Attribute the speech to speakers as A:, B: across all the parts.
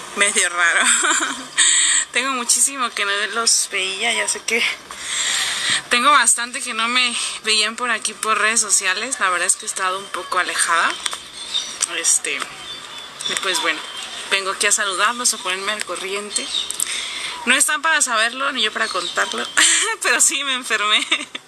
A: medio raro. Tengo muchísimo que no los veía, ya sé que tengo bastante que no me veían por aquí por redes sociales. La verdad es que he estado un poco alejada. Y pues bueno, vengo aquí a saludarlos, a ponerme al corriente. No están para saberlo, ni yo para contarlo, pero sí me enfermé.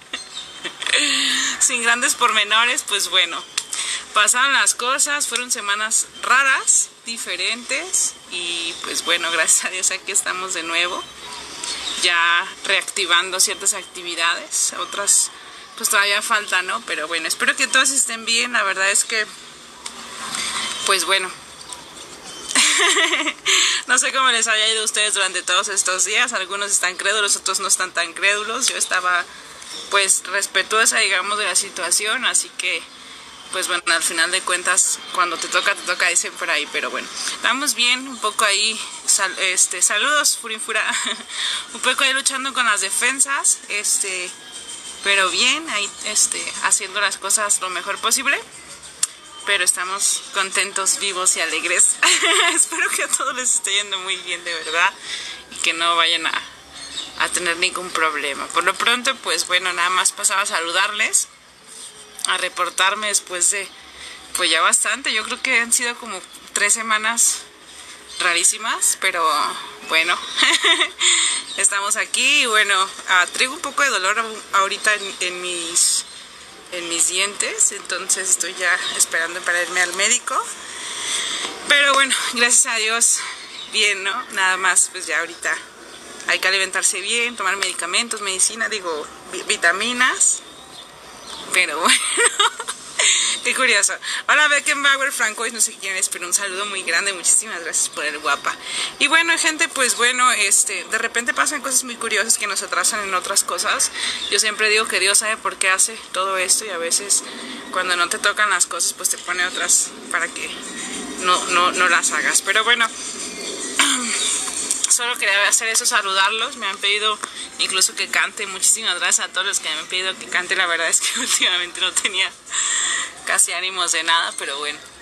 A: Sin grandes pormenores, pues bueno, pasaron las cosas, fueron semanas raras, diferentes, y pues bueno, gracias a Dios aquí estamos de nuevo, ya reactivando ciertas actividades, otras pues todavía falta, ¿no? Pero bueno, espero que todos estén bien. La verdad es que, pues bueno, no sé cómo les haya ido a ustedes durante todos estos días. Algunos están crédulos, otros no están tan crédulos. Yo estaba pues respetuosa, digamos, de la situación, así que pues bueno, al final de cuentas, cuando te toca, dicen por ahí. Pero bueno, estamos bien, un poco ahí, saludos Furinfura, un poco ahí luchando con las defensas, pero bien, ahí haciendo las cosas lo mejor posible. Pero estamos contentos, vivos y alegres. Espero que a todos les esté yendo muy bien, de verdad, y que no vayan a tener ningún problema. Por lo pronto, pues bueno, nada más pasaba a saludarles, a reportarme después de, pues ya bastante. Yo creo que han sido como 3 semanas rarísimas, pero bueno, estamos aquí. Y bueno, traigo un poco de dolor ahorita en mis dientes, entonces estoy ya esperando para irme al médico. Pero bueno, gracias a Dios, bien, ¿no? Nada más, pues ya ahorita hay que alimentarse bien, tomar medicamentos, medicina, vitaminas. Pero bueno, qué curioso. Hola Beckenbauer, Franco, no sé quién es, pero un saludo muy grande, muchísimas gracias por el guapa. Y bueno, gente, pues bueno, de repente pasan cosas muy curiosas que nos atrasan en otras cosas. Yo siempre digo que Dios sabe por qué hace todo esto, y a veces cuando no te tocan las cosas, pues te pone otras para que no las hagas. Pero bueno, solo quería hacer eso, saludarlos. Me han pedido incluso que cante. Muchísimas gracias a todos los que me han pedido que cante. La verdad es que últimamente no tenía casi ánimos de nada, pero bueno.